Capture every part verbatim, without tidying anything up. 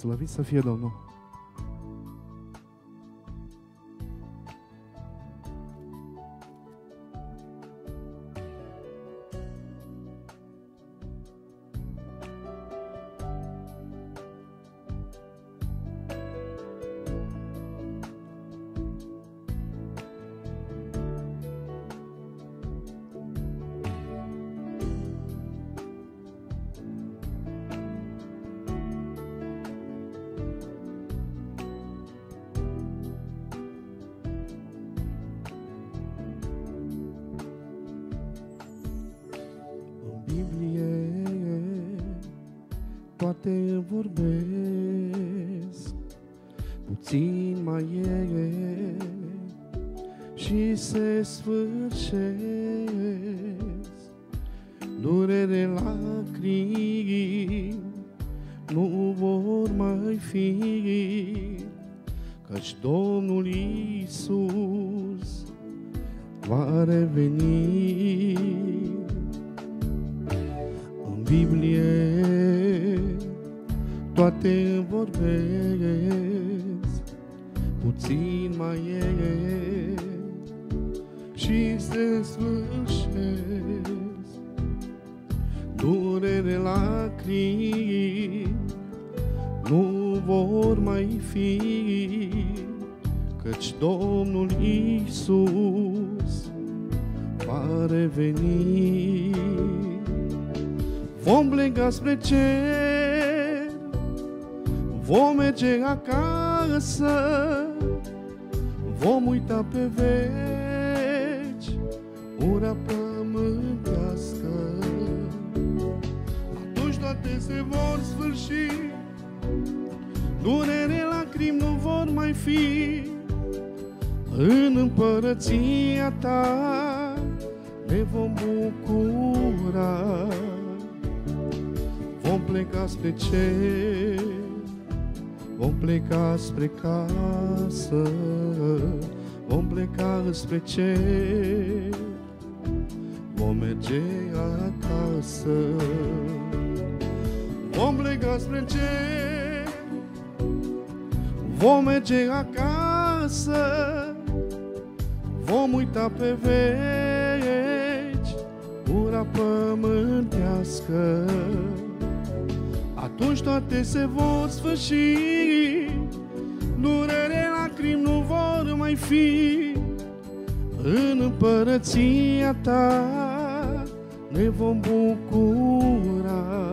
Slăvit să fie Domnul! Toate îmi vorbesc, puțin mai e și se sfârșesc. Durere, lacrimi nu vor mai fi, căci Domnul Iisus va reveni. În Biblie toate îmi vorbesc, puțin mai e și se sfârșesc. Durere, lacrimi nu vor mai fi, căci Domnul Iisus va reveni. Vom pleca spre cer, vom merge acasă, vom uita pe veci ura pământească. Atunci toate se vor sfârși, durere, lacrimi nu vor mai fi. În împărăția ta ne vom bucura. Vom pleca spre cer, vom pleca spre casă, vom pleca spre cer, vom merge acasă. Vom pleca spre cer, vom merge acasă, vom uita pe veci ura pământească. Atunci toate se vor sfârși, durere, lacrimi nu vor mai fi. În împărăția ta ne vom bucura.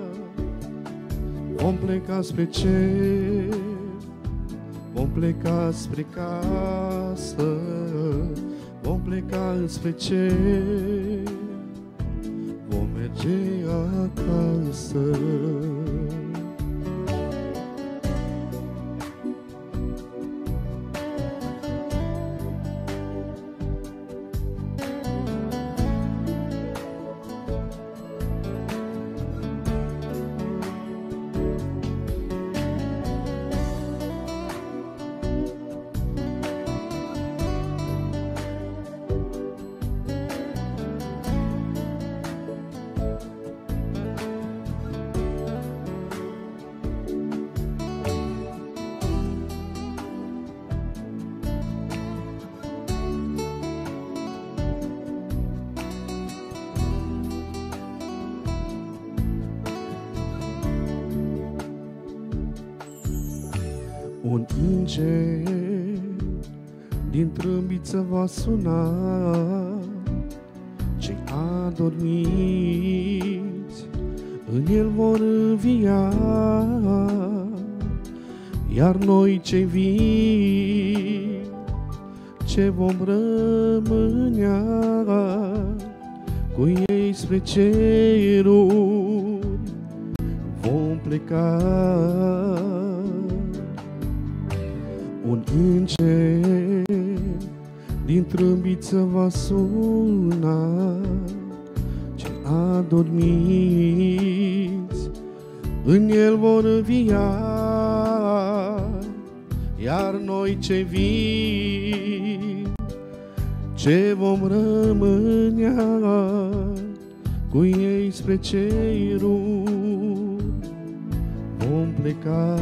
Vom pleca spre cer, vom pleca spre casă, vom pleca spre cer, vom merge acasă. Un înger din trâmbiță va suna, cei adormiți în el vor învia, iar noi cei vii ce vom rămânea cu ei spre ceruri vom pleca. Un înger din trâmbiță va suna, cei adormiți în el vor învia, iar noi cei vii ce vom rămânea cu ei spre ceruri vom pleca,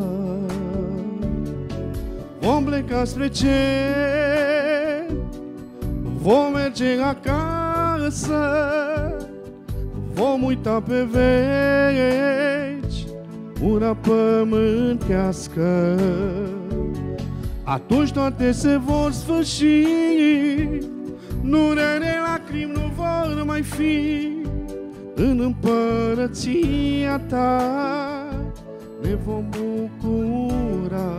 vom pleca spre cer, vom merge acasă, vom uita pe veci ura pământească. Atunci toate se vor sfârși, durere, lacrimi nu vor mai fi. În împărăția ta ne vom bucura,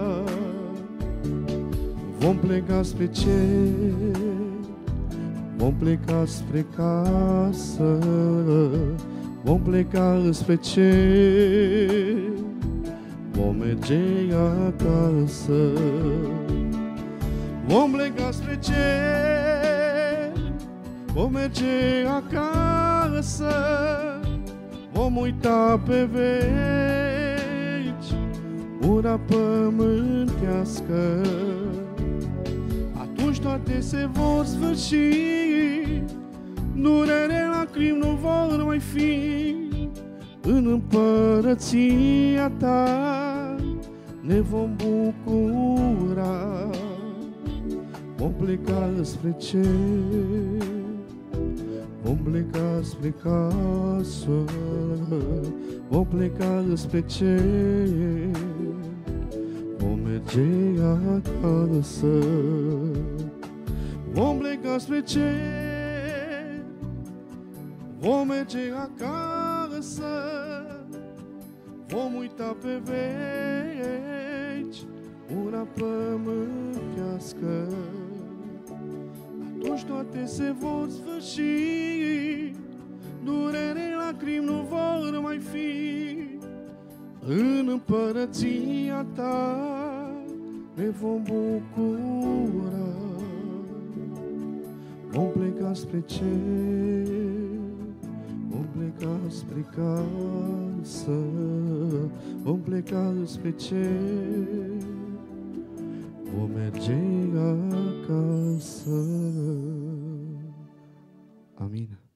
vom pleca spre cer, vom pleca spre casă, vom pleca spre cer, vom merge acasă. Vom pleca spre cer, vom merge acasă, vom uita pe veci ura pământească. Atunci toate se vor sfârși, durere, lacrimi nu vor mai fi. În împărăția ta ne vom bucura, vom pleca spre cer, vom pleca spre casă, vom pleca spre cer, vom merge acasă. Vom pleca spre cer, vom merge acasă, vom uita pe veci ura pământească. Atunci toate se vor sfârși, durere, lacrimi nu vor mai fi. În împărăția ta ne vom bucura, vom pleca spre cer, vom pleca spre casă, vom pleca spre cer, vom merge acasă. Amin.